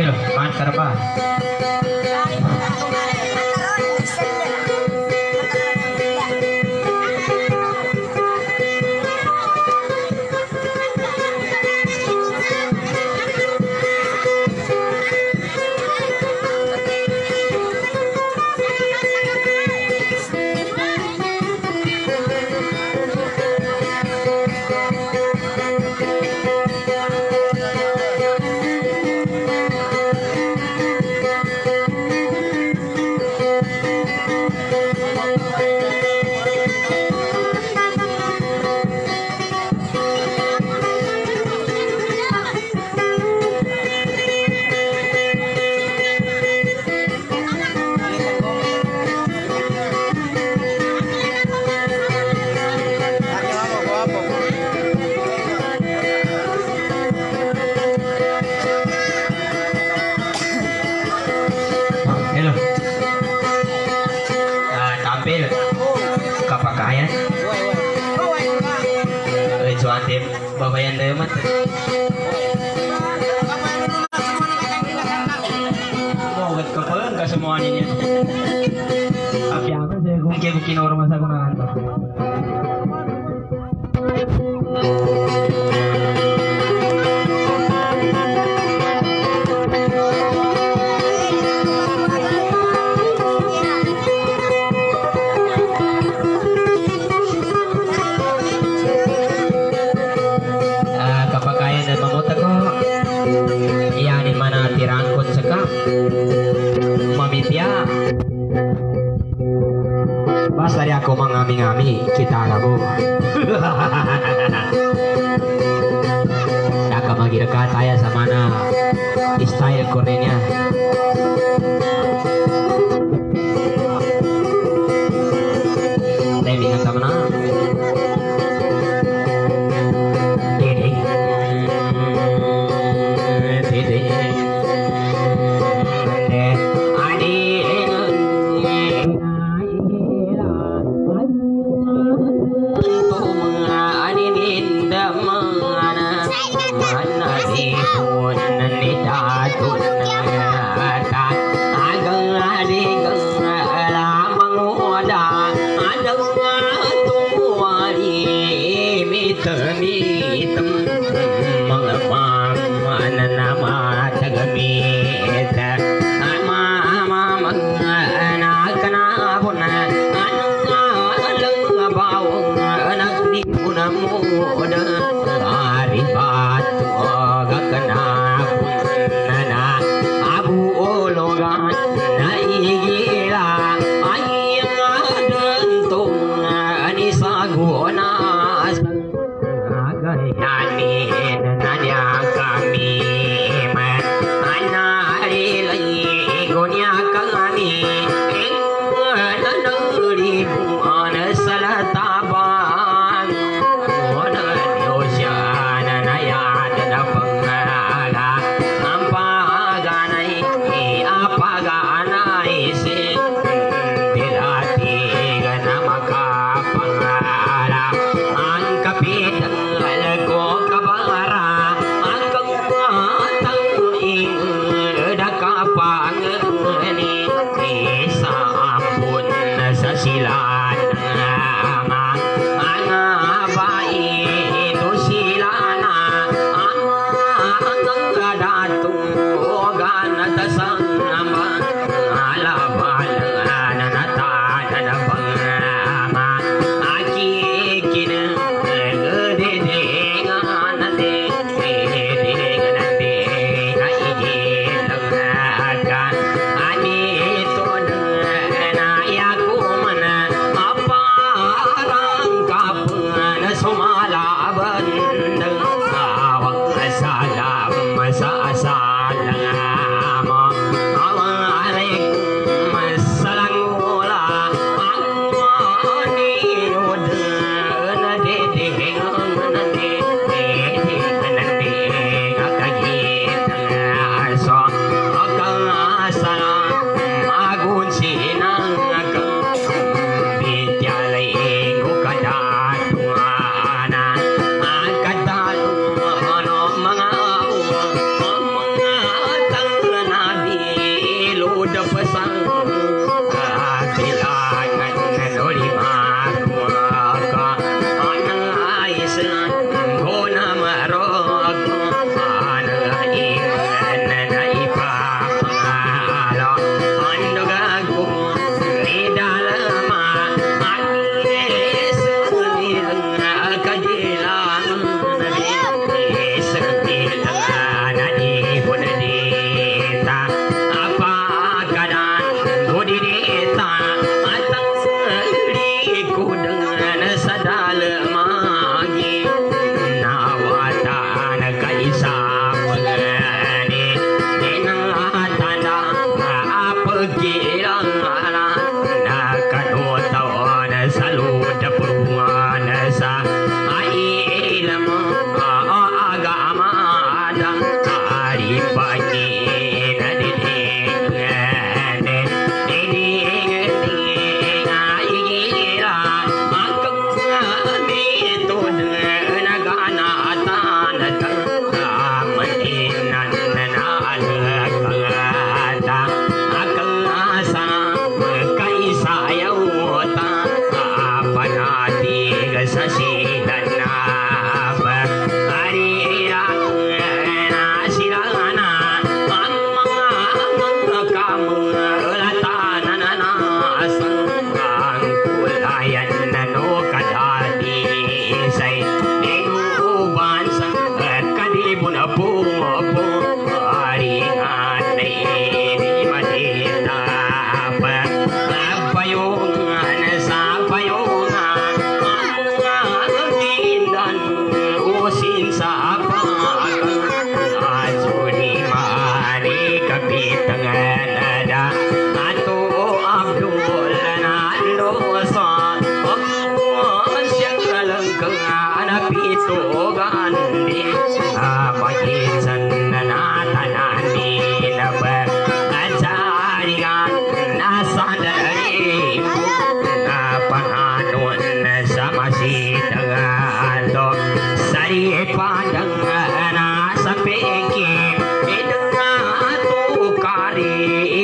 Hello, mantar ba? Babayan tayo mat. Mogat ka pa lang kasamuhan niya. Apiakan saya kung kaya kinormas ako na ito. Mas dari aku mengami-ngami kita lagu. Nak magi dekat saya sama na style Korea. Tapi ingat sama na.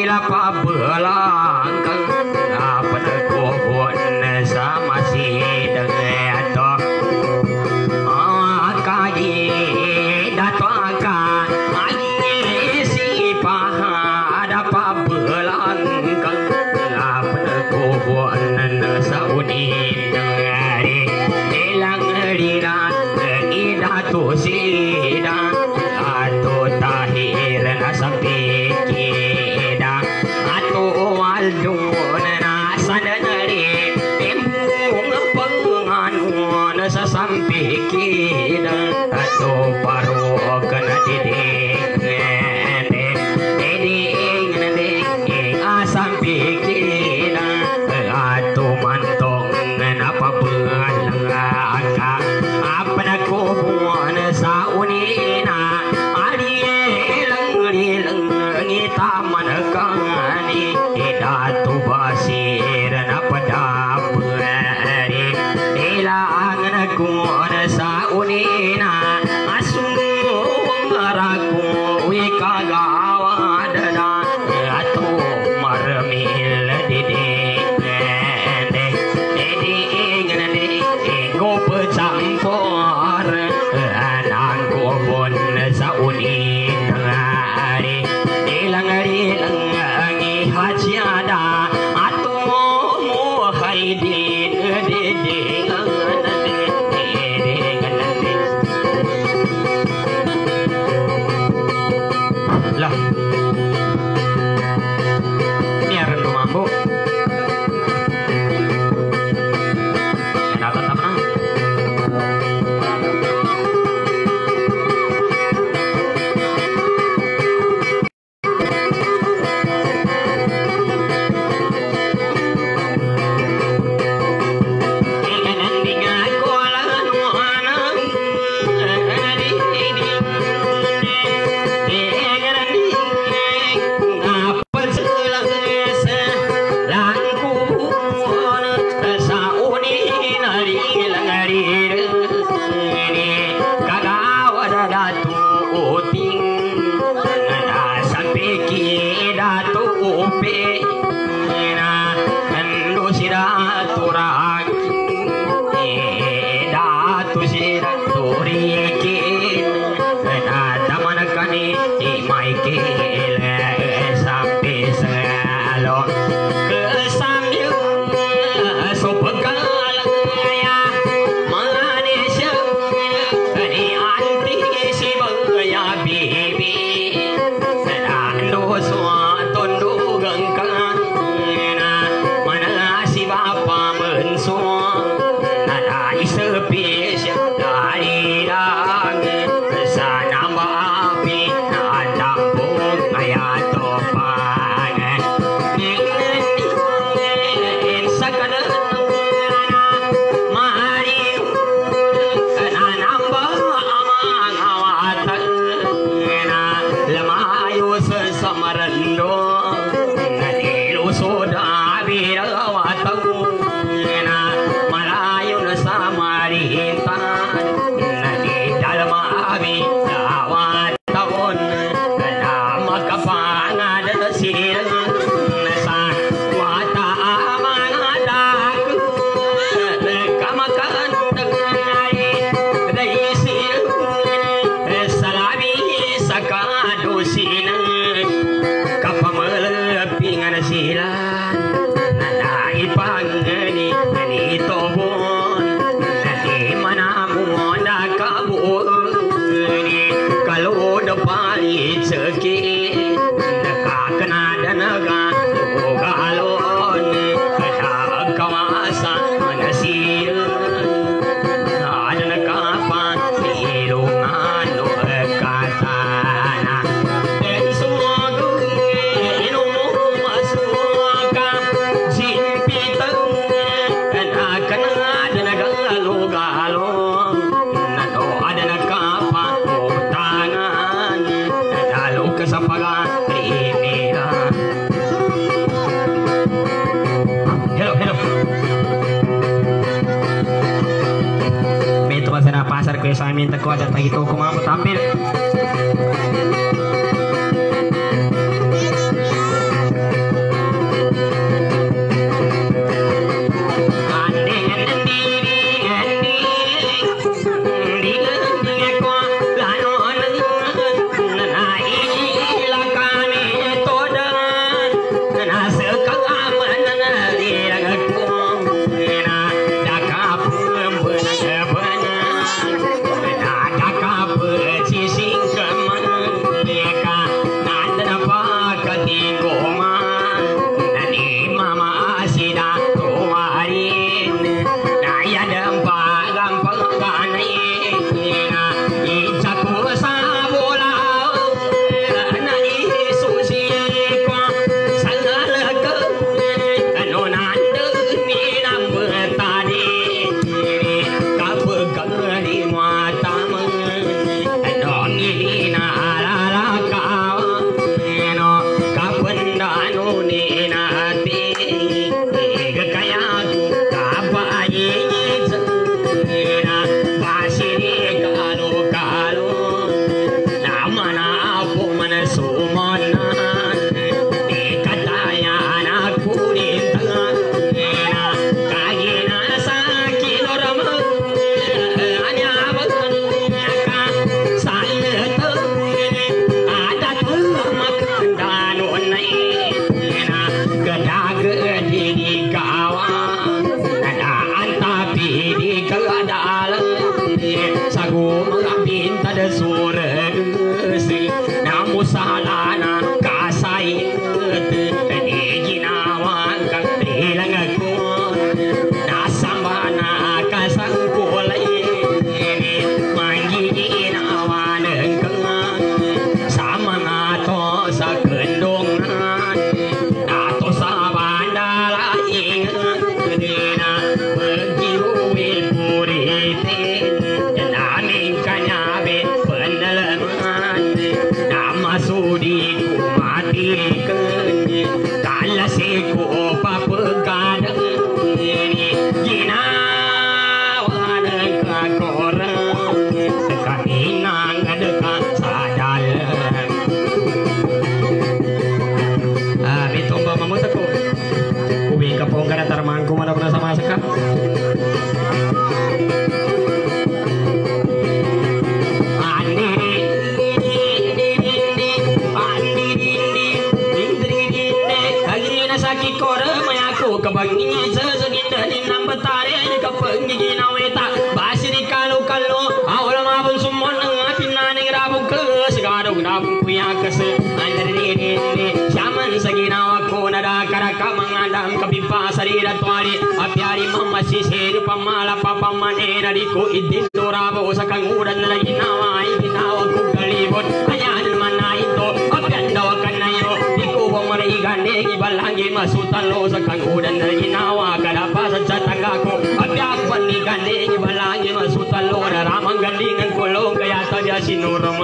ila pabelang kang apa kubun sama si dengeto kaji dato akan ali si paha ada pabelang kang apa kubun sauni dengari ilang rina idatu sida atau tahir nasampi kida atau waldun nasanari embung penganuan sasampi kida atau paru kena didik asampi kida atau mantong apa belang apa nak kubuan saunina taman kani datu basir napada peri ilang naku saunina asung ngaraku wikagawadana atu marmil didik go pecampur anang kubun saunina langi hajiada atau muhaidin lah biar lu mampu ada tetap nang pasar kue saya minta kau ada pagi toko mau tampil kebangi sesegin dari nambetare kebangi ginaweta basiri kalau awal mabun semua ngatin nani rabu ke sekarang rabu punya kese andari ini shaman seginawa ko nada karaka mengadam kebipa sarira tuari apiari mama sisir pamala papa manera diku idin rabu sakang udan lagi nawa iginawa ku kalibot ayan mana itu apiandawa kanayo diku pamari gande gibalangi masutan lo sakang udan lagi nawa kadapa sajatanggaku apiak pani gande gibalangi masutan lo ramang gandingan kulong kaya saja sinurama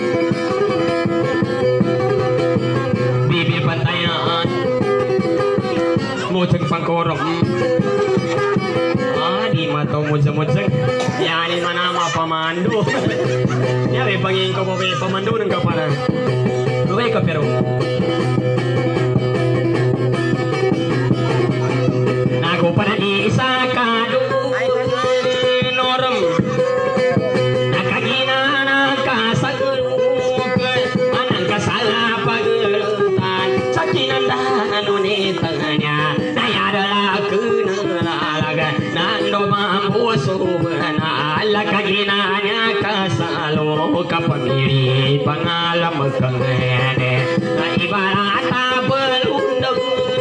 bibir pantayan mojeng pangkorong di mata mojeng ya ini mana nama pemandu ya be pangin ko be pemandu nang kapara luwe ka pero nago pada isa kadu norem nakagina nakasaguluk anang kasala pagelutan sakinanda nunitanya nayadala kunalaga nando mampu subhana Allah kaginanya kasalo kapamiri pangalam kengene na ibarata belundeng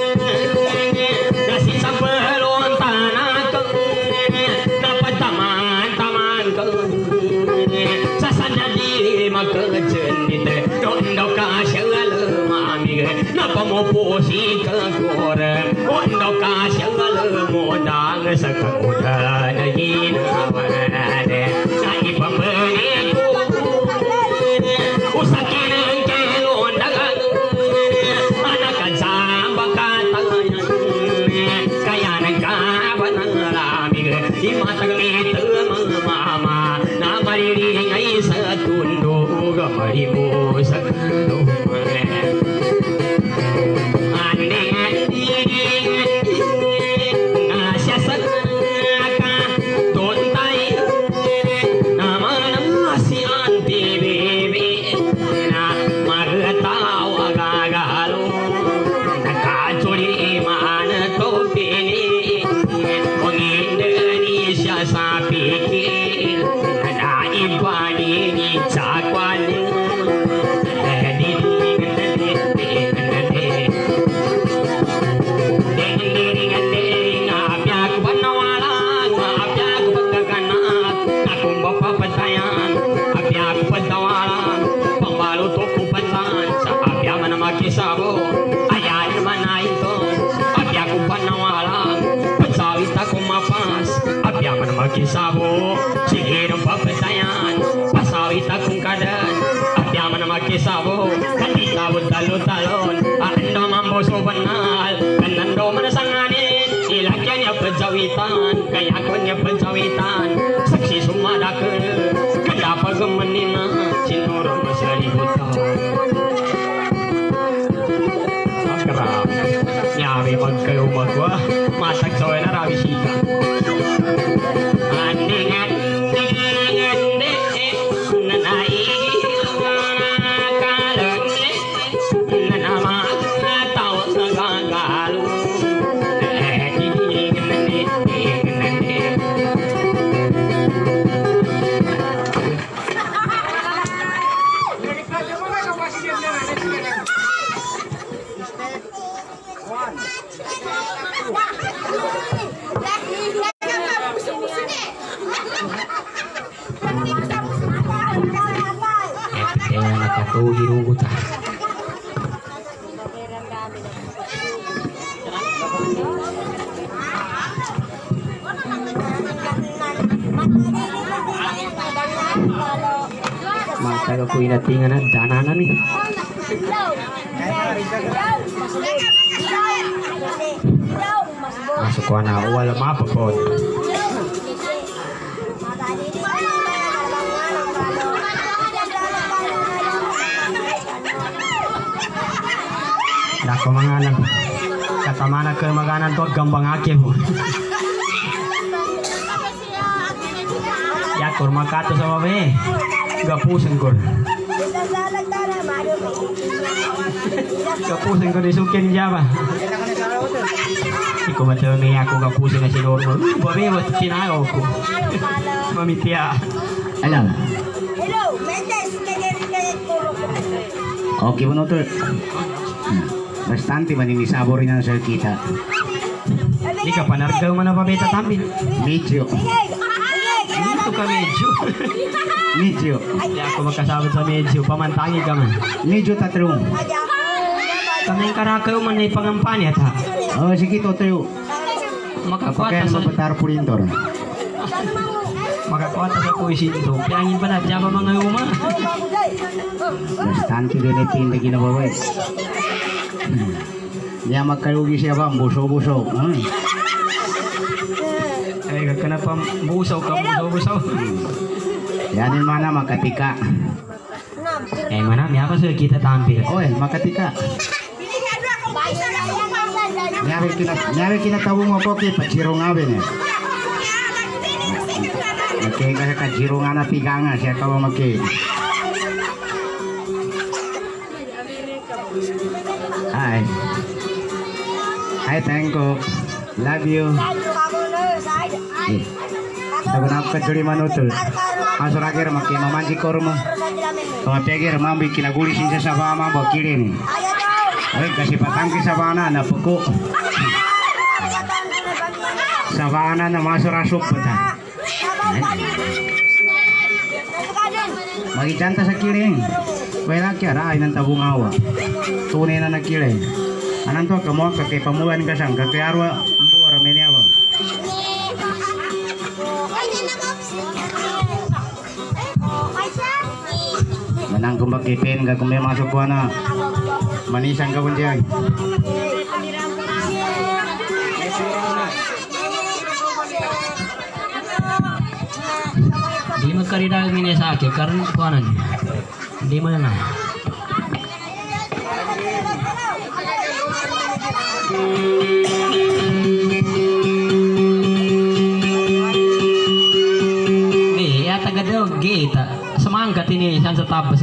nasi sampelon tanah kengene na pataman kengene sasana diri makejendite dondo kasyal mami na pamoposi kegore dondo kasyal modang sakakuda naginawane sai pamberiku usakin kelon dagang anakan sambakatayan kaya nagkabanarami imatag itu mama na mariringay sa tundog maribo sa kalumane Kisabo sihirong papatayan pasawit akong kadan abyaman na magkisabo katisabot talon-talon ando mamboso banal kanando manasanganin ilagyan niya pencawitan kaya ko niya pencawitan saksi sumadakan kadapag manina sinurong masalibutan agkarap nyawi magkayo magwa matag soy na rabisika hirugutan mata ko inatingan na dananan ni masuk ko na wala mapapod dako manganan kata mana ke maganan to gambang ake po ya kur makato sama be gapusen kur Kapusin ko disukin niya ba? Ikaw matami ako kapusin na sinuro mo. Babi mo sinagaw ko. Mamitya. Alam. Hello, Mendes, Okay mo to. Bastante maninisabo rin ang kita. Di ka panargaw man na pabita tampil. Medyo. Dito ka medyo. Medyo. Di ako magkasabot sa medyo. Pamantangi ka man. Medyo tatrong. Kami yung karakaw man na ipangampanya ta. Oh, sige to. Makakwata Apakaya sa... naman patar pulintor. Makakwata sa puisi ito. Piyangin pa na. Diyan pa mga uma. Bastante din itin na ginabawa. Niya magkalugi siya ba? Buso-buso. Ay, ka na pa busaw ka. Busaw. Yan yung mana makatika. Eh, mana. May ako sa kita tampil. Oy, makatika. Nyari kinatawag mo po kay pachirong awin eh. Magkaya kasi kachirong na piganga siya ka mo magkaya. Hi, thank you. Love you. Sabi na ka juri manutul. Masuk akhir makin mamanji korma. Kau tegir mambi kinaguli sinja sama bakiri ni. Ay kasi patangki sa bana na puko. Sa bana na masuk pata. Magicanta sa kiring. Wala kya ra ng tabung awa. Tunay na nakiring. Anan to kamo kay pamuan ka sang kay arwa mbora menyawa. Manang kumbakipen ka kung may masuk ko na. Manisan ka pun diyan. Di magkarida minyak sa akin karena kuanan. Di mana? Nih, ya taga daw gita. Semangkat ini san sa tabas.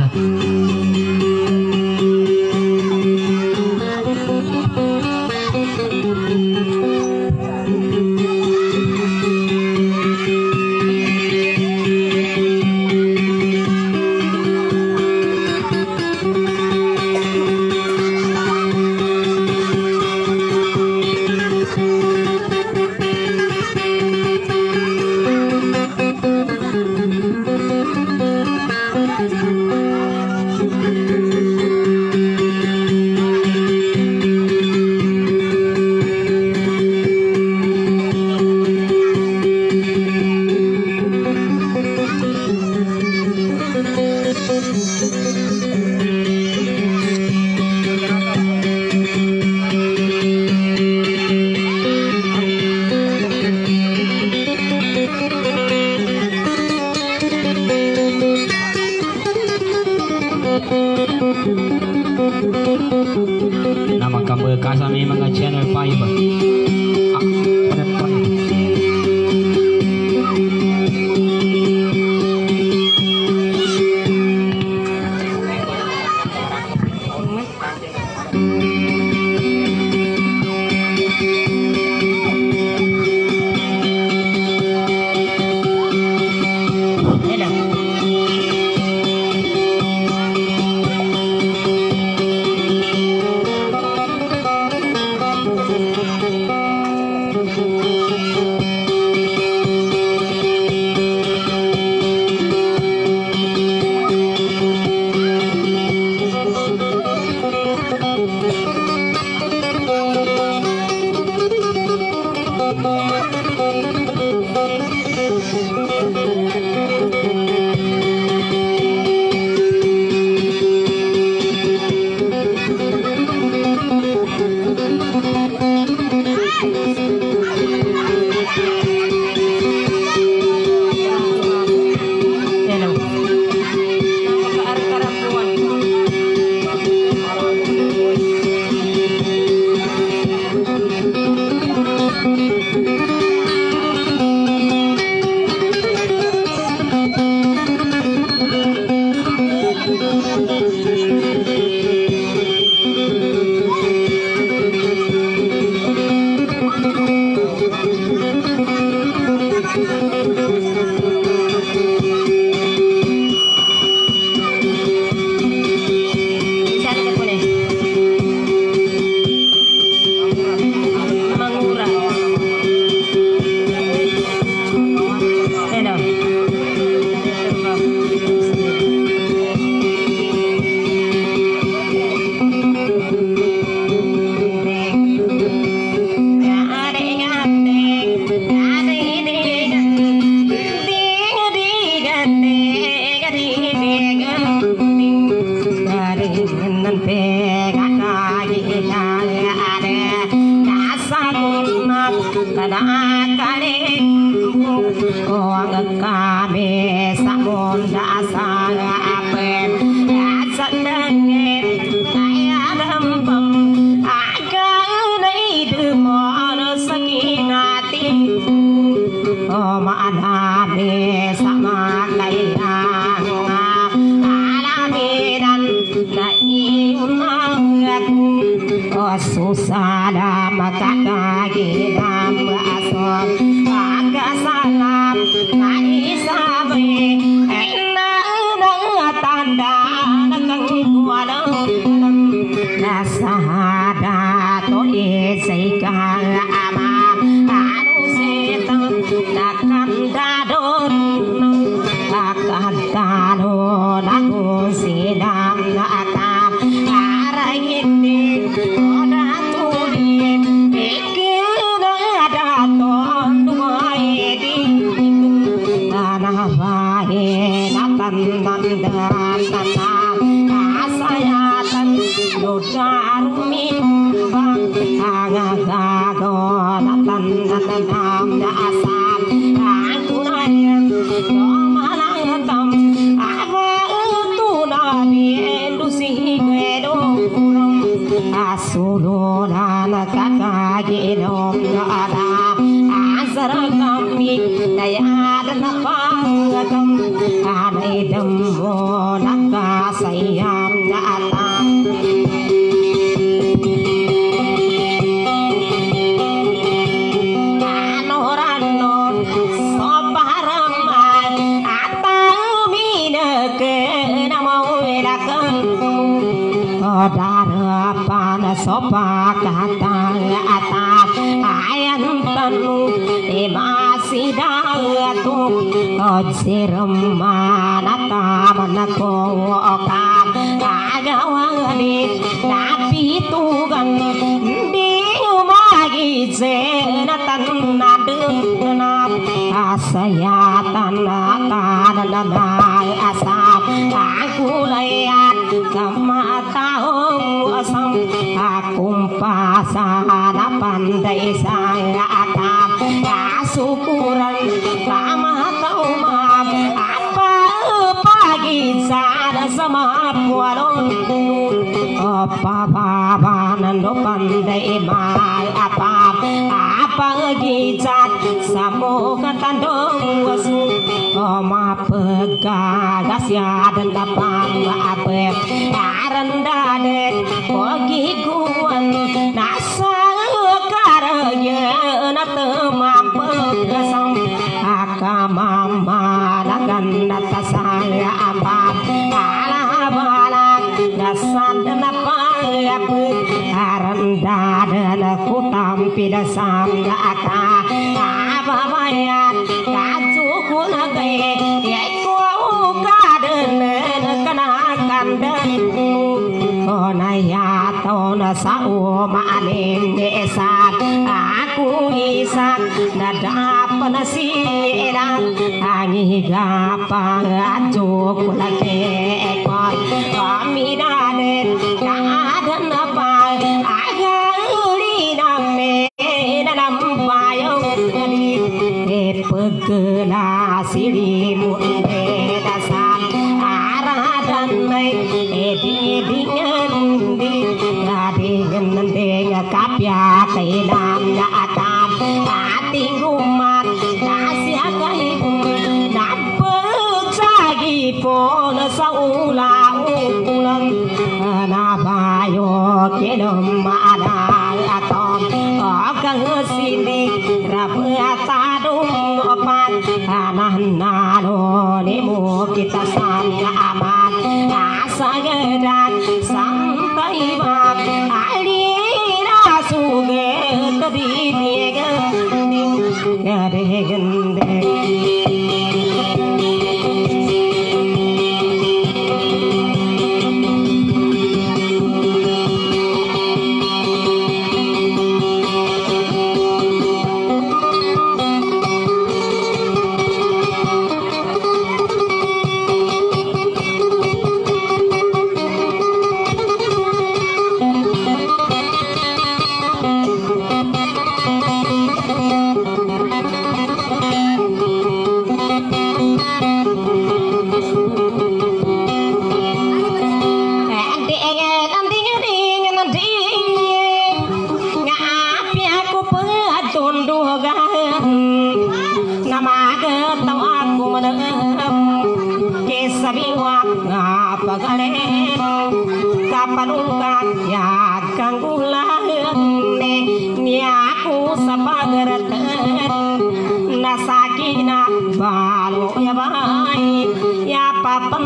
Nama kamu kasami mga channel 5. kali buang kami samunda sarapen sandangin kaya lempem agak naik demon sakinati ma'anabi sama layang alamiran naiunang susah maka kagidam asal agak salam naisabi tanda nasahada to isika ama anu setan nakkan dadon nakkan dadon aku sidang nakam arayini oda tuli pikir ada ton duaidi tanah bae natan nandan asayatan dodarmi bang agagago natan nanam asal aku nayan domalatam ava tu nabi endusi gedo kurum asuloran kakagedom ada asaragami dayadan pangakam anaidam nakasayam natam anoranon soparamai atamina ke namawelakan darapan sopakata atas ayan tanu masih datu sirmanata manako okam agawani tapi tugan di umagi zenatan nadunap asayatan tananai asam aku layat sama tahu asam aku pasana pandai saya akam syukuran sama tahu maaf apa pagi sada sama pualon apa nando pandai mai apa gijat samo katandong wasu ma pegagas ya dan kapang apa arandadet pagi kuan nasa karanya na temam pegasang akamama lagan data saya apa ala balak dasan apa apa arandadet ku tampi dasam aka apa bayat kacu kunagai ya ku kaden kana kandan onaya tona sao maalim desa aku isak dada penasiran angi gapa ajuk lagi ekor kami daden kaden apa agak linang dalam payung pegela sirimun dasar arah dan di dengan di dengan dengan kapya kailam na atam ating umat nasya kahipun napagtsagi po na sa ulang nabayo kilom maadang atom kang sindi rabatadong opat ananalo ni mo kita sana aman asagadan sampai bab alira suge tadi gende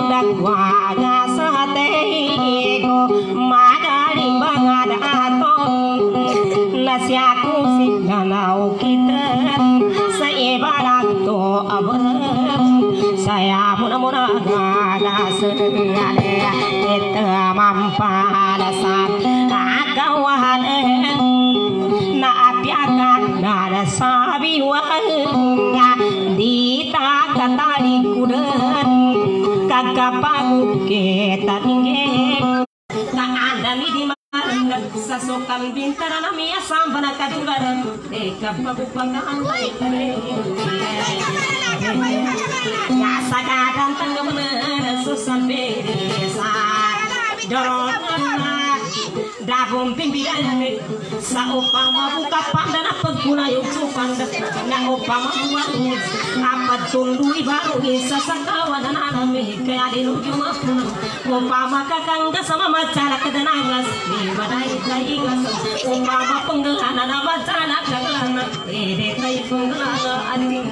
budak waga sateko magari bangada aton nasi aku sinanau kita saya barak to abang saya muna gaga segale kita mampada sa agawan na apiakan na sabi wanga di takatali kudan kagapagod kita ninge na andami di sa sokang bintara na miya samba na kadugaran kapagpagaan kasagaran tanggap susah beresa dorong dabong pimpinan sa upama buka pandana pagkuna yung supanda na upama buwangis apat tundui baru isa sa kawan na nami kaya dinugyung apuna upama kakangga sama macala kadanagas di badai kaigas upama penggelana na macala kagalana tayo penggelana ading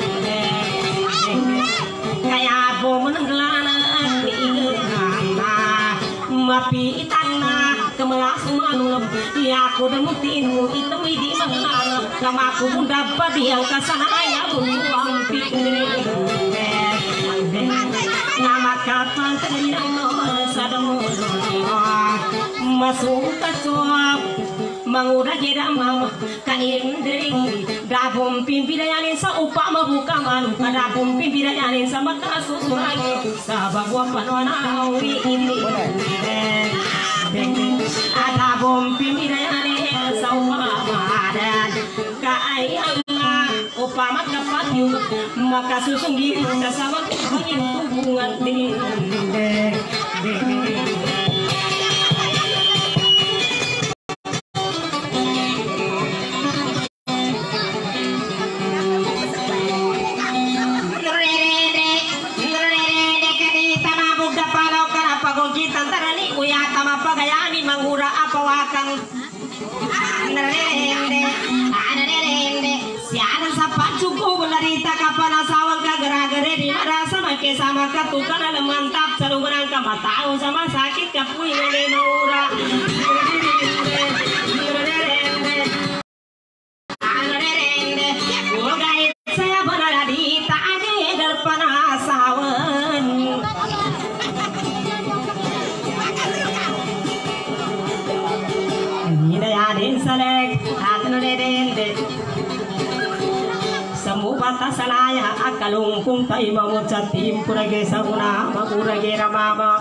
kaya po menenggelana mapi itana kemelasuman ya aku demutinu itu di mana sama aku pun dapat yang kesana ya buang pikir nama kapan terjadi sadamu masuk ke suap mangura jeda mama kaindri dabum pimpinan sa upama buka manu kadabum pimpinan sama kasus lagi sabab wapanwana ini ada bom pimpinan sa upama dan kaayana upama kapat yun maka susunggi sama pangin hubungan di mangura apa wakan siapa sapa cukup belarita kapan asawang kagera-gere di marasa make sama katukan ada mantap selalu berangka matau sama sakit kapui ngene mangura saya benar di tak ada depan asawan Adin salek atno dende samu bata salaya akalungkung tai mamucat tim purage saguna magurage ramama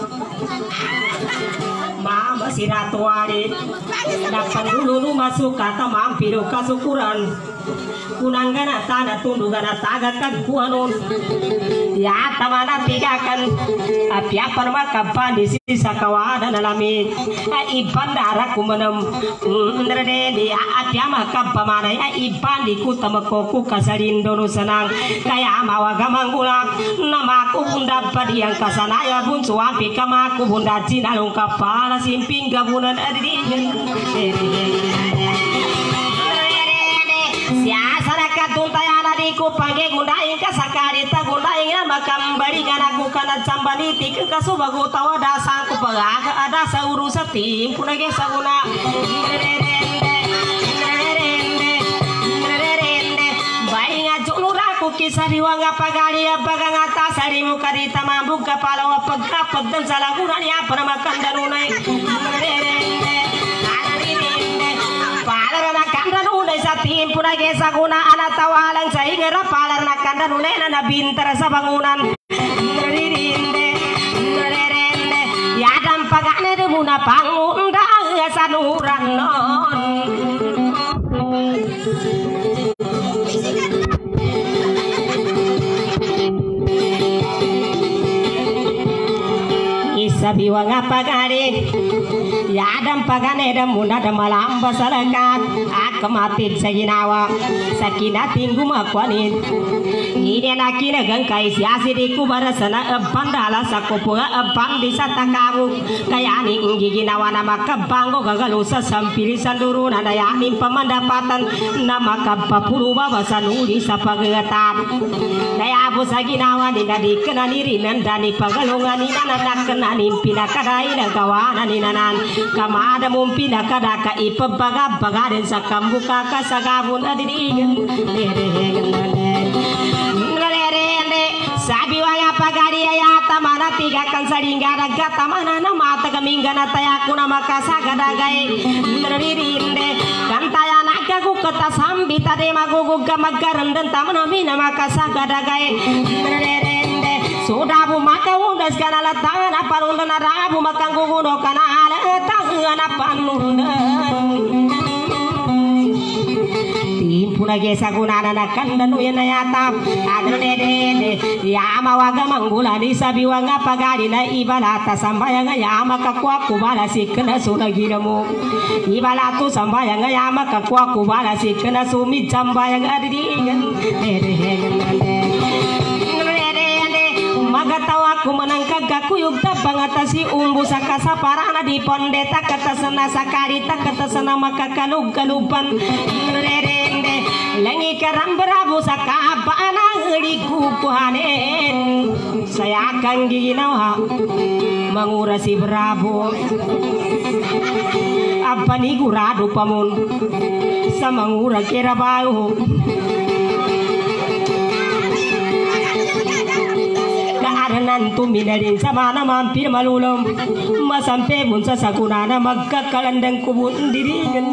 mama siratwari dapan dulu masuk kata mampiro kasukuran kunanggana tanah tundugana tagakan kuanon ya tamana tigakan apiapan makapan di sisa kawadan alami iban darah kumenam ndrede di apiama kapamana ya iban di kutamakoku kasarindono senang kaya mawaga manggula namaku bunda padi yang kasanaya bun suampi kamaku bunda cina lungkap pala simping gabunan adidin siasana katuntayana diku pangge gundaing kasakarita gundaing nama kambari ganaku kana cambani tik kasubagu tawa dasa ku pagaga ada saurus tim punage saguna bainga juluraku kisari wanga pagali apagang atas hari mukarita mambuk kapala wapagkapag dan salagunan ya para makan danunay palarana kandanunay sa tim punage saguna anak tawalang sa ingera palarana kandanunay na nabintar sa bangunan yadam pagane de muna pangunda sa nuran non isabi wanga pagare ya adam pagane da munda da malam basalakat akamatit sa ginawa sakina tinggu makwanin ini nakina gangkai siasi di kubarasana bandala sakopoga bandi satakamu kayani ginawa nama kabango gagalusa sampiri sanduru nadayani pemandapatan nama kapapuru babasa nuri sapagatan daya abu saginawa nina dikenani rinan dani pagalungan nina nakenani pinakadai dan kawanan ninanan kamada mumpina kadaka ipabaga bagaden sakambuka kasagabun adidigen sabi waya pagari ya tamana tiga kan saringgara gatamana nama tagamingana tayakuna makasa gadagai nririnde kantaya nagagu kata sambita de magugu gamagaran dan tamana mina makasa gadagai nririnde sudabu maka undas kana latana parunda narabu makanggu no kana ala tangana panunda puna gesa gunana nakan danu yana yata adro dede yama waga manggula di sabiwa ngapagari na ibalata sambayang yama kakwa kubala sikna suna giramu ibalatu sambayang yama kakwa kubala sikna sumi sambayang adidigan magatawa ku menangka gaku yukta bangatasi umbu sakasa parana di pondeta katasana sakarita katasana maka kalupan rerende lengi karam berabu sakapana ngeliku kuhanen saya akan ginawa mengurasi berabu apa nih guradu pamun sama ngura kira bau nantu minarin samana mampir malulom masampe bunsa sakunana magka kalandang kubun dirigen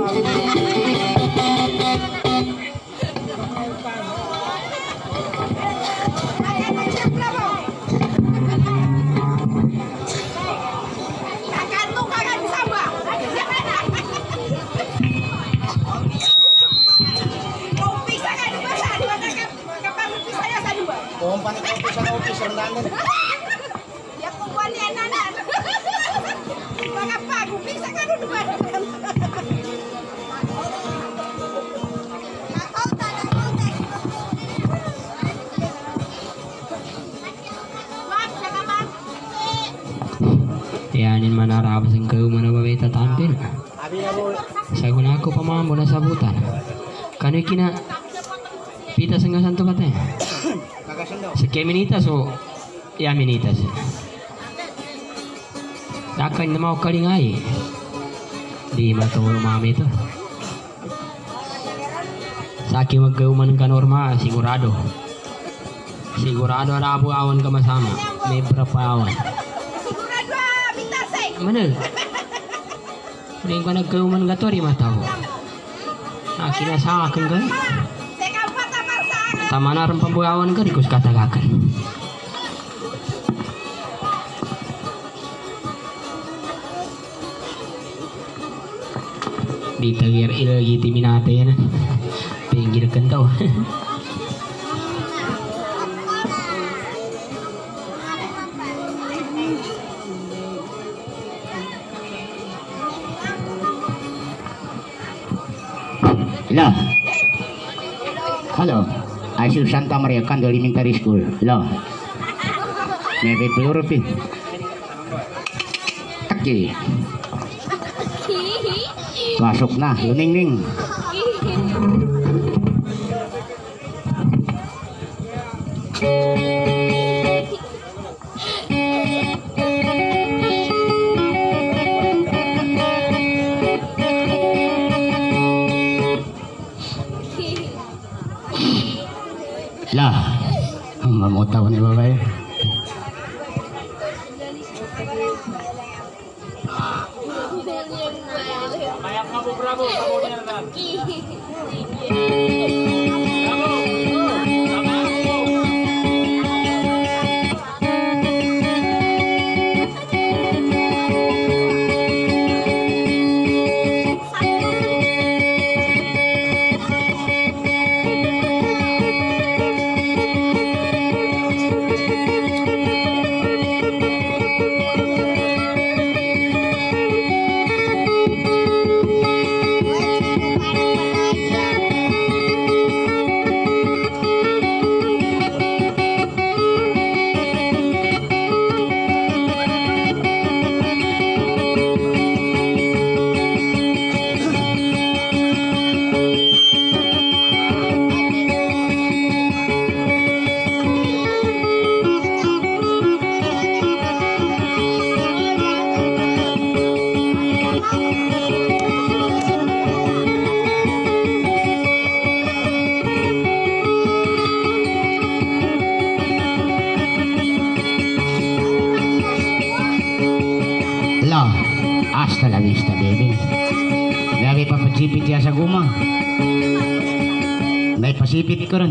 ya pokoknya enak mengapa aku bisa kan dua yanin mana rab sengkau mana babeta tampil saguna aku pamambo na sabutan kanu kina pita sengga santo katanya sekeminitas o yaminitas dakan na mau kalingai di matulong mami itu saki magkauman ka norma sigurado arabu awan ka masama may berapa awan mana ring ka nagkauman ka to rin mataw akhirnya sa akin ka tamana ram pambuawan ka dikus katagakan ditagir ilagi timinate yan pinggir kentaw Halo, Asyik Santa Maria Kandel Elementary School. Lo, maybe European. Oke, masuk nah, ning. Lah, mau tahu nih bapak ya. jipit ya sa guma. Nay pasipit ko rin.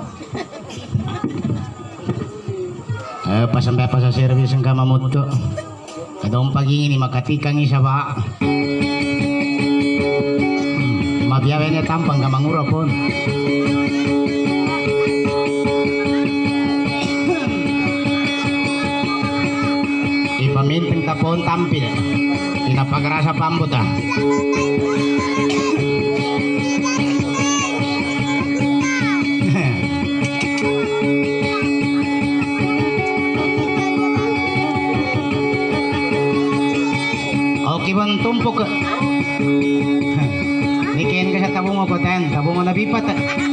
Pasampai pa sa service ang kamamot ko. Kadong pagingin ni makatikang isa ba. Mabiyawe niya tampang kamangura pun. Ipamintang tapon tampil. Pinapagrasa pambuta. Kiban tumpok nikin ka sa tabungo ko tan tabungo na bipat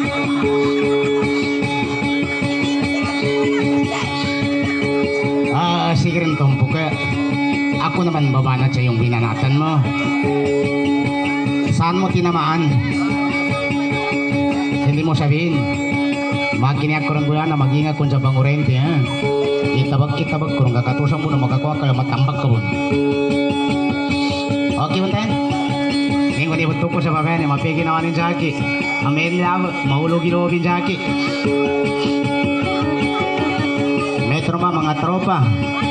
sige rin tumpok ako naman babanat sa yung binanatan mo. Saan mo tinamaan? Hindi mo sabihin magkiniak ko rin ko yan na mag-ingat kung sa bangurente itabag ko rin kakatusan mo na makakuha ka matambag ka mo. Oke bunten, minggu dia betul sa babae ni mapigi naman yung jaki. Amin lab, mahulugi lobin jaki. Metro ma mga tropa.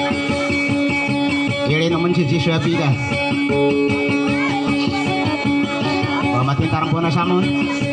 Kiri naman si Jisoo Abida. Pamatin tarang po na samon.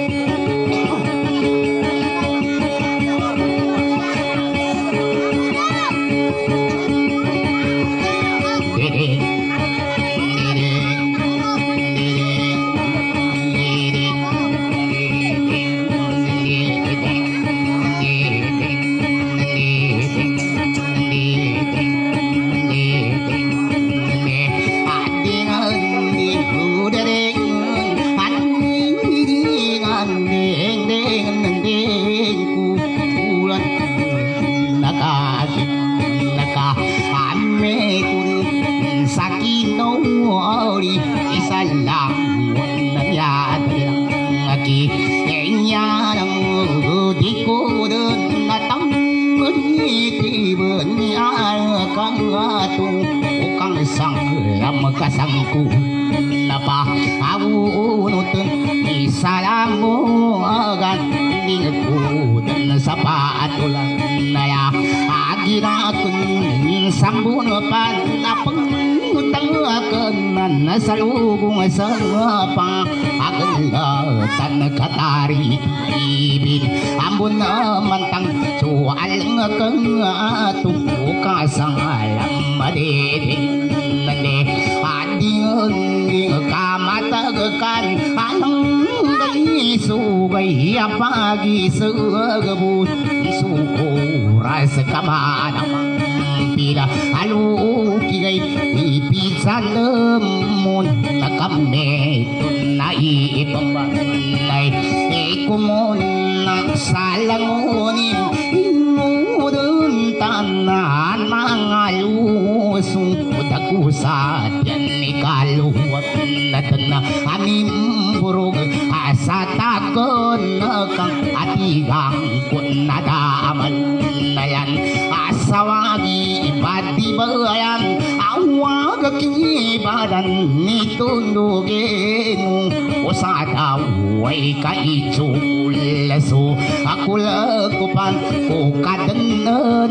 Kasangku napa awunutun isalamu agan dingku dan sapatulan naya agirakeun sambun panapeng tengkeun salubung sapa ageulatan katari ibin ambun mantang soal ngkeung atuh kasangalam madede ading kamatagekan anang gai sugay pagi segebut sukuras kamanang pila alu kigay pipisan lemun nakame tunai pembanai ikumun salangunin imudun tanan mangalusung udaku satyan ikaluwat natana anim burug asatakon kang atigang kun nadaman nayan asawagi ibadi bayan awag kibadan nitundugenu usada way kaiculaso aku lekupan ku kadenen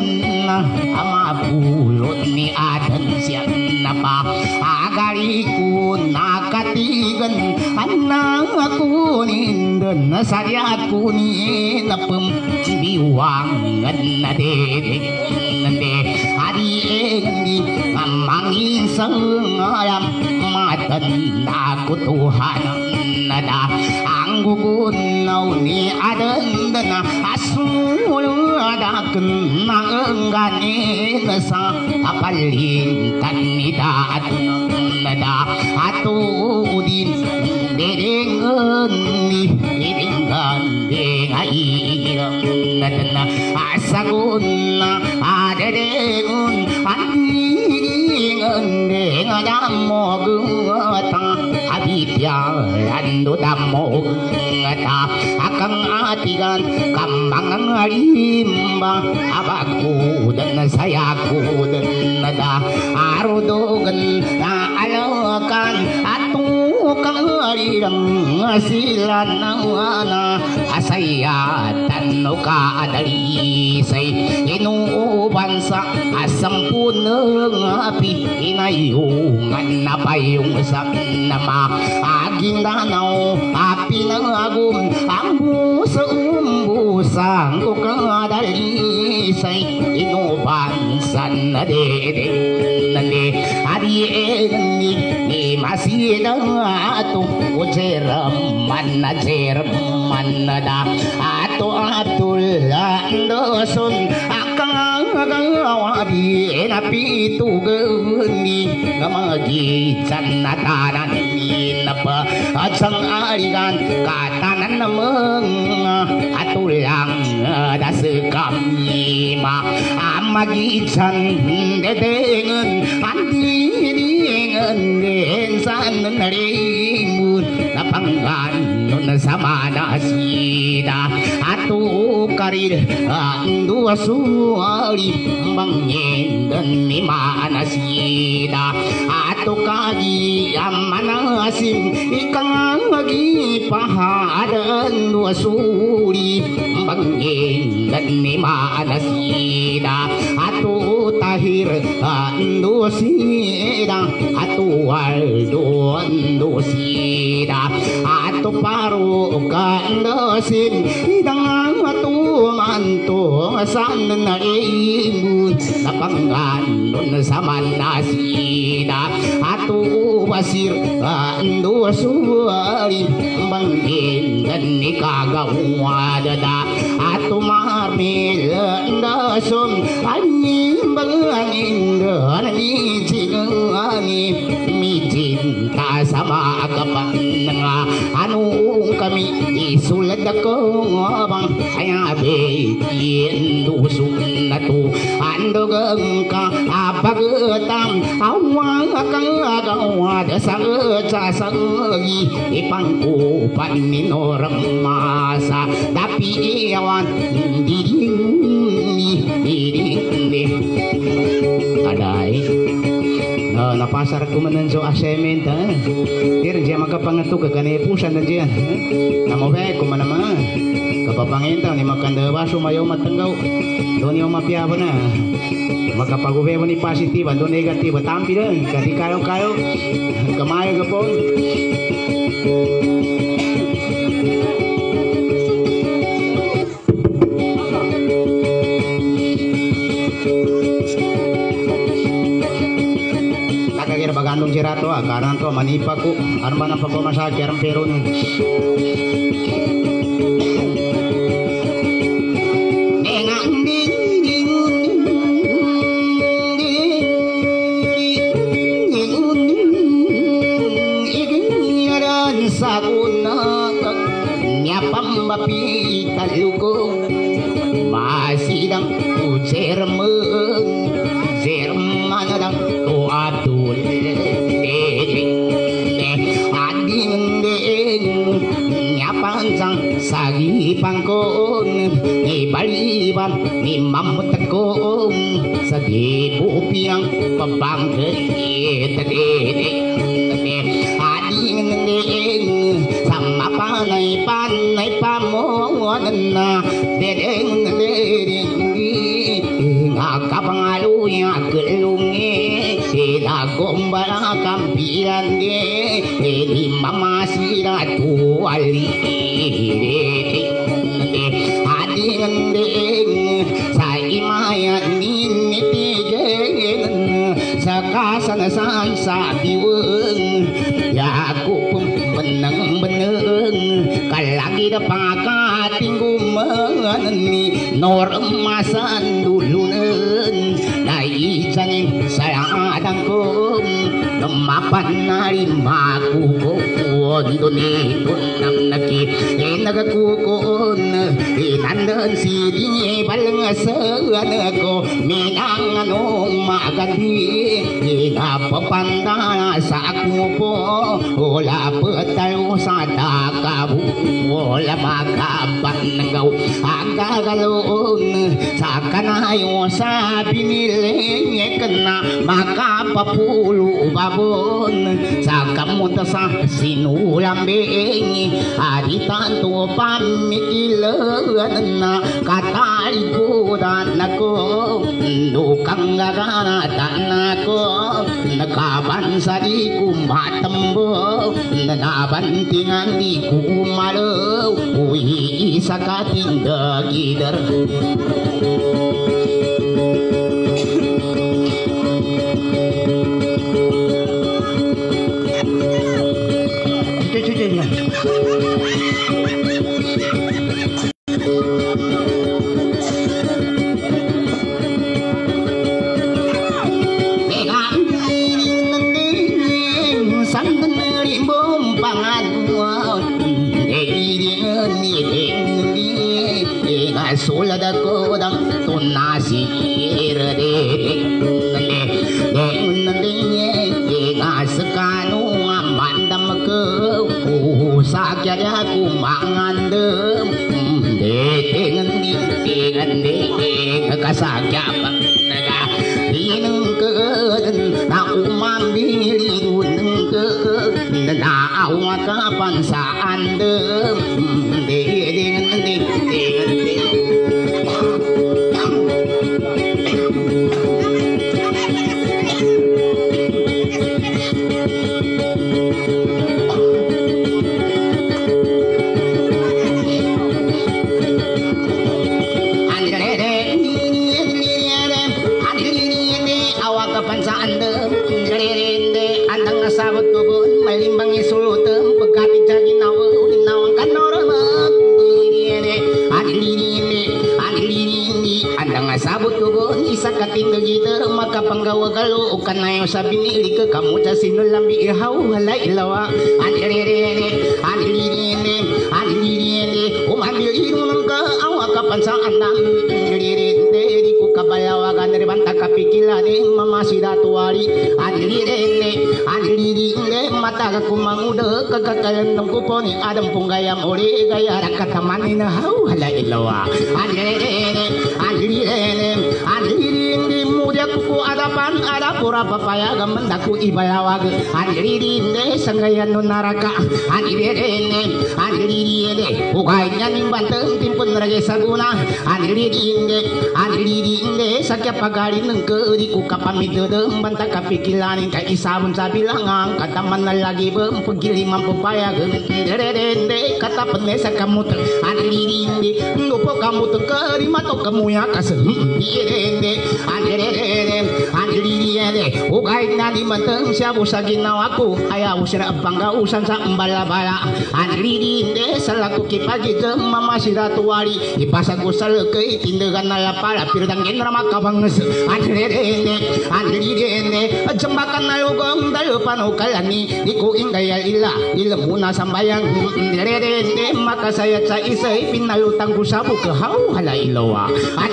amapulot ni adan siyan napa agariku nakatigan anang aku ninden sariaku ni napem biwangan nadede nande hari ini mamangin sengayam matan aku Tuhan nada anggugun nau ni adan dana asul ada kena enggane nasa apalin kanida nada atu udin derengan ni derengan dengai nada asagun ada dengun anjingan dengan mogunga abidya landu damo ngata akang atigan kambangan rimba abaku dan sayaku dan nada arudogan na alakan atu kalirang silan na asayatan no kaadalisay inuuban sa asampunang api inayungan na payong sa nama aging danaw api ng agum ang busang ko kadalisay inuuban sa nadede Arieni ni masih ato jerman da ato dosun akang awadi napi tu geni ngamagi cannatanan ni napa asang arigan katanan nameng atulang das kami ma amagi can dedengen andi dengan densan narimun napanggan nun sama nasida atu karir andu suali mangyen dan mana sida atu kagi amanasim ikang lagi pahadan dua suri mangyen dan mana sida atu tahir andu sida atu waldo andu sida atu paru kandasin idang atu manto san naimun napanggan nun saman nasida atu basir andu suari bangin dan nikagawadada atu marmil ndasun ani bangin dan ni cinta sama kapananga anu kami isulat ako bang kaya bikin dusun na to ando ka apagetam awang kang agawad sa sasagi ipangkupan minoram masa tapi iwan diding adai napasar ko man so assignment dir dia magapangato ka kanay pusan na diyan namo ba ko man naman kapapanginta ni makanda baso mayo matanggaw doon yung mapiyaba na makapag-uwewa ni positive doon negative tampi doon kasi kayo kamayo ka po bagandong sirato karan to manipa ko arma na pagmamasaki aram pero ni pambapi talugo masidang Jerman dang to atul nyapang sagi pangkon ni baliban ni mamut tekong sagi pupiang pabang tete sama panay pamongan na dedeng ngakapangaluya kelungi sila gombala kampiran de di mama sila tuali adingan deng sa imaya ninitigen sa kasanasan sa diweng yaku beneng kalagi da pangakating gumani normasan dulunen dai janin sayang ko mapan nari maku doni tunam naki nagakukon inandan siri balang asagan ko minang anong magandi napapanda sa ako po wala patayo sa takabu wala makapanagaw agagaloon sa kanayo sa binili kena makapapulo babo doon sa kamunta sa sinulambing aritanto pamikilan na katalikudan ako dukang gaganatan ako nakabansa di kumatambo nanabantingan di kumalaw uwi sa katindagider sulad ako dang tunasir sekanu mandam ke sakya aku mangandem dengan kasakya naga dineng ke na umambil ke na awak kapan saandem maka panggawa galo ukan na yung sabi ni Ilika kamu sa sinulambi ihaw hala ilawa umambil irungan ka awa kapansaan namin di ko kabalawagan dari banta kapikilan mamasi datuari mata ka kumanguda kagakayan ng kuponi adam pong gayam ori gaya rakataman na haw hala ilawa kuku adapan ada pura papaya gamandaku ibalawag andirinde sangayan no naraka andirinde ukainya nimbanteng timpun rage saguna andirinde sakya pagari nengke di kuka pamidodem banta kapikilan ka isabun sabilangang kataman na lagi pegiliman papaya andirinde kata penesa kamu andirinde ngupo kamu terima to kamu ya kasem andirinde ukait na di manteng siabu sa ginawaku ayaw sira bangga usan sa embalabala andirinde salaku kipagi jem mama siratuari ipasaku salke tindagan nalapala pirdang genra makabanges andirinde jembakan nalugong dalupan ukalani diku inggaya ilemuna sambayang andirinde maka saya sa isay pinalutang kusabu ke hau halailawa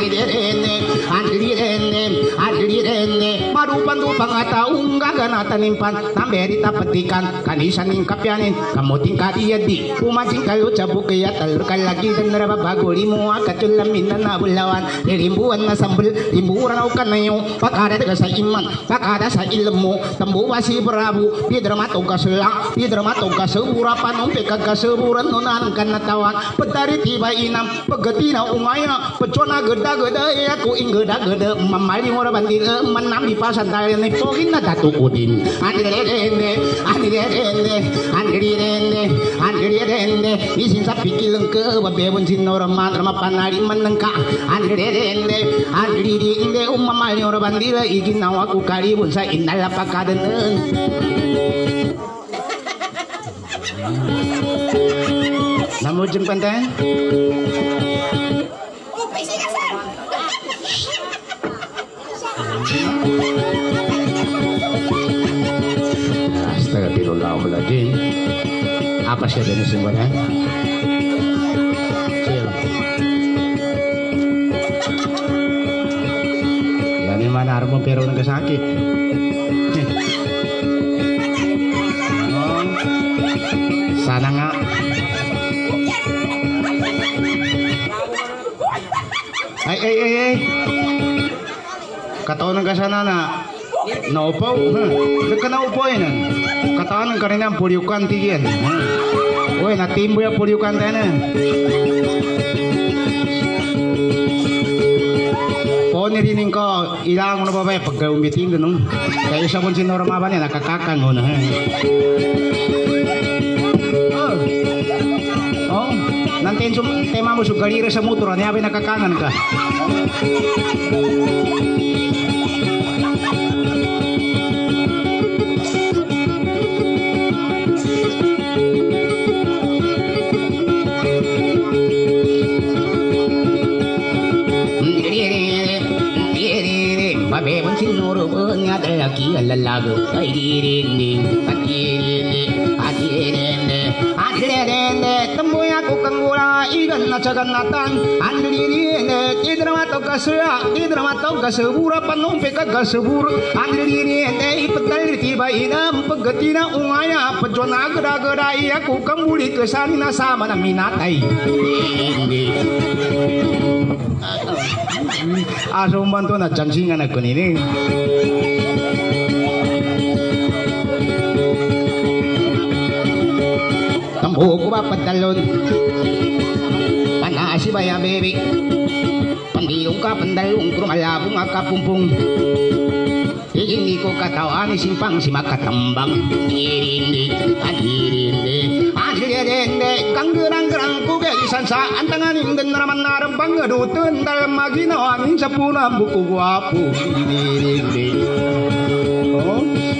andirinde marupan tu pangataung gaganatan nimpan tamberi tapetikan kanisan ning kapyanin kamu tingkat di kumacing kalu cabuk ya telurkan lagi dan neraba baguli mua kaculamin na bulawan limbuan na sambel limburan ukan nayo pakada sa iman pakada sa ilmu tembu wasi berabu di dramatong kaselang di dramatong kaseburapan umpe kagaseburan nonan kan natawan petari tiba inam pegetina umaya pecona geda-geda ya ku ing geda-geda mamali ora bandil menam di pasan tali ni pogin na datu udin andirende isin sa pikileng ke babebon sinora madra mapanari menengka andirende umamali ora bandil igin nawaku kalibun sa indala pakadenen namu jeng pantai Astagfirullahaladzim. Apa sih jenis sebenarnya? Yani mana armo pero nagkasakit. Sana nga. Ay. Kataon ng kasana na. Naupaw. Dekat naupaw yan. Kataan ng kaninang pulyukan tigyan. Uy, natimbo yung pulyukan tayo na. Po nirinig ko, ilang mo na ba ba pagka umiting doon. Kaya isa kong sinorama ba niya, nakakakan mo na. Oh, nanti tema mo sugalira sa motor, niya ba nakakangan ka? Babebon sinuro nga laki alalago ay dirindi adirende temboy aku kanggura igan na caganatan adirende idramato kasura panung peka kasubur adirende ipetal tiba inam pegatina ungaya pejona gera-gera aku kambuli kesani nasama na minatai aso bantu na jansingan aku ini tambo ko ba padalon panasi ba ya baby pandilong ka pandalong krumalabong akapumpong hindi ko katawan simpang si makatambang dirindi kanggerang-gerang ku gaisan sa antanganing dan naman narambang ngadutun dalam maginawa min sa punang buku guwapo dirindi oh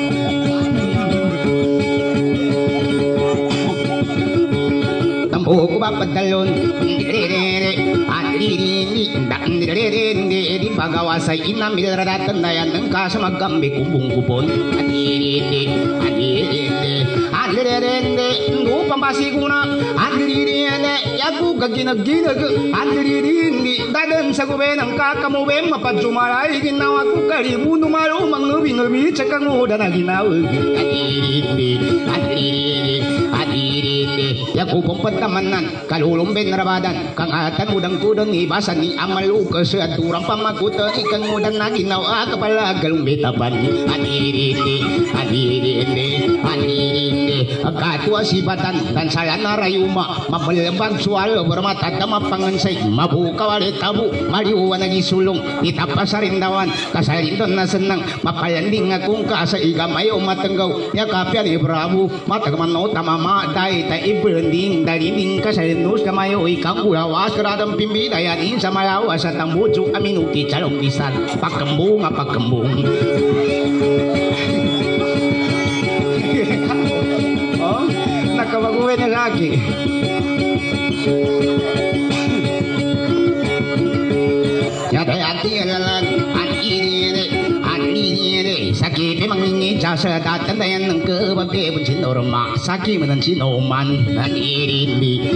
tambo ko ba padalon di pagawasay inambil radatan dayan ng kasa magkambi kumbong-kupon upang pasiguna yaku kaginag-ginag dadan sa gubenang kakamubem mapadsumalay ginawa ko kalimuno malumang nubi-nubi sa kanguda na ginawag yaku pempentamanan kalulumben rabadan kang atan udang-kudang ibasan ni amalu keseaturang pamakuta ikan mudan na ginawa kapala galumbetapan katua sibatan dan salana rayuma mapalembang sualo bermata dama pangansay mabuka wali tabu mariuwa na gisulong itapasarindawan kasarindon na senang mapalanding akong kasa igamayo matenggaw yakapyan ibrabu matagmano tamama day ta ibranding daliming kasarindus kamayo ikang ulawas keradang pimbi dayanin sa malawa sa tambujo aminuti calong pisan pakembung oh nakabaguhin na lagi yada anti alalan sakit memang ingin jasa datang dayan ng kebabe buncin norma sakit menan sinoman andirindi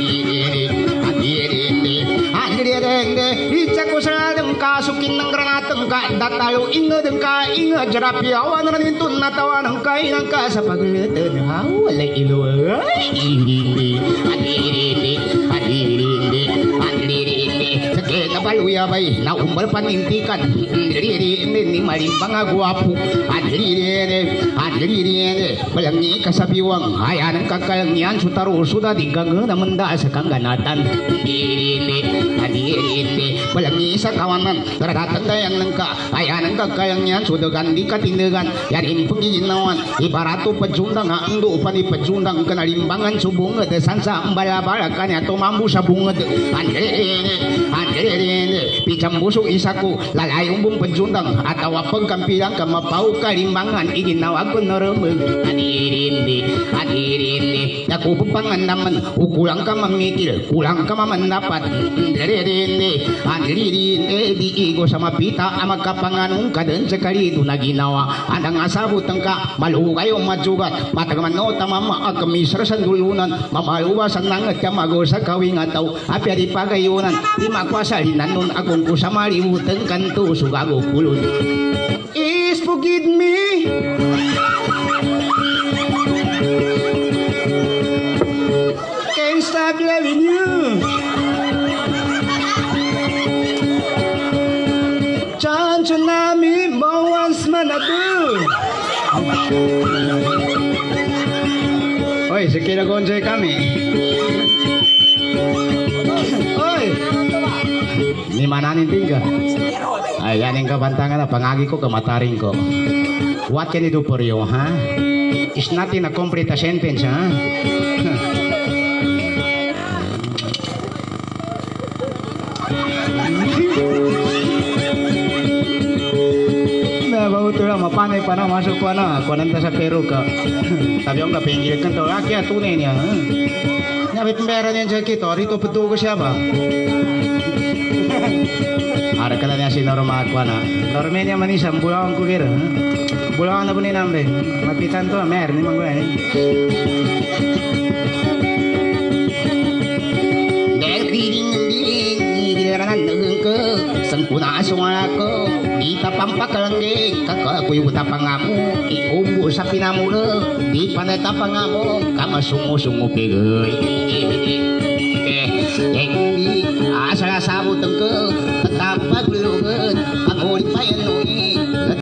icako sadang kasukin ng granatang ka datayo inga jarapi awan ranintun natawan ng kainang ka sa paglatan wala ilo sakit na baluya bay na umbal panintikan ni malimbang agwapo balangi kasabiwang ayan ang kakalangyan sutaro suda digang na manda sa kangganatan balangi sa kawanan daratang dayang nangka ayan ang kakalangyan sudagan di katindagan yarin pagiginawan ibarato pajundang ang duupan ipajundang kanalimbangan subungad sansa ang balabala kanya tumambu sa bungad picambuso isaku lalayong bung pajundang atawa pagkampilang kamapau kalimbangan iginawa ko noremeg adirindi yaku pangandaman ukulang ka mamikil kulang ka mamandapat andirindi di igo sama pita amagkapanganong kaden sekali itu na ginawa andang asabutang ka malugayo majugat matagaman tamama agkamisra sa dulunan mamaluwasan nangat ka magosa kawing ataw apya di pagayunan di makwasalinan nun akong kusamaliwutang kanto sugago kulun is forgive me can't stop loving you Chan tsunami mo once manadu Oi, sekira gonjoy kami. Oi. Ni mana nih tinggal? Ayan yang kebantangan na pangagi ko kamataring ko. What can you do for you, ha? It's not in a complete sentence, ha? Bawa tu lah mapanay pa na masuk pa na kuananta sa Peru ka. Sabi ko kapinggil kan to rakyat tunay niya. Nabi pembera niya sa kito rito petugas siya ba? Ada kala niya si Norma kuana. Norma niya manisam bulang ko kira. Bulang na punin nambe. Mapitan to mer ni manggo ni. Sengkuna sunga ko di tapampa kalangge kakak kuyu tapangamu iumbu sa pinamula di panay tapangamu kama sungu-sungu pegoy di asal sabut tengke tetap paglulugan paguli payan